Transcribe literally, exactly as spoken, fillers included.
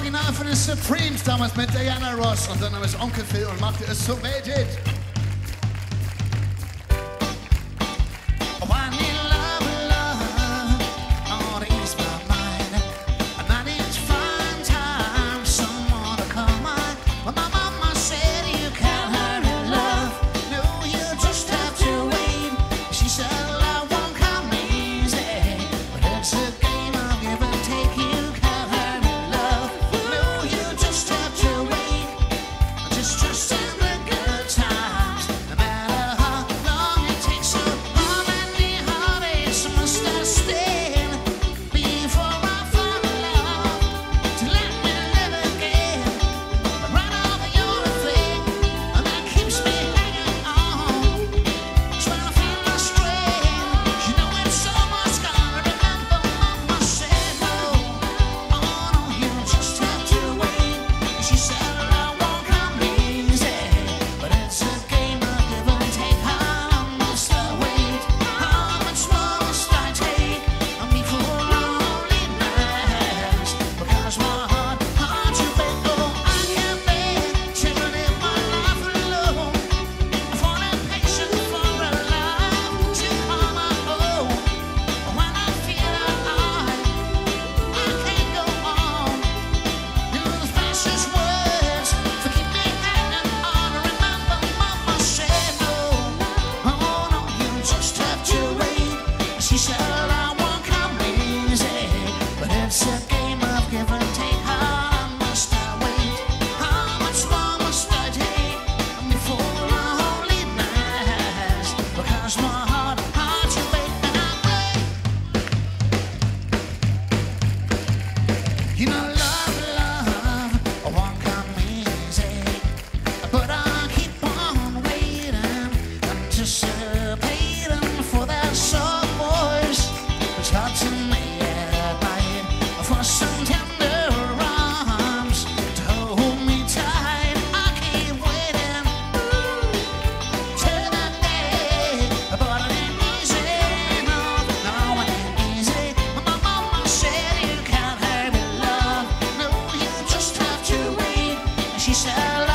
Original von den Supremes, damals mit Diana Ross und dann ist Onkel Phil und machte es so weltet. You know, love, love, won't come easy, but I keep on waiting, anticipating for that soft voice that's hard to me at night, for some tender arms to hold me tight. I keep waiting till that day, but it ain't easy, no, no, it ain't easy. My mama said you can't hurt me. She said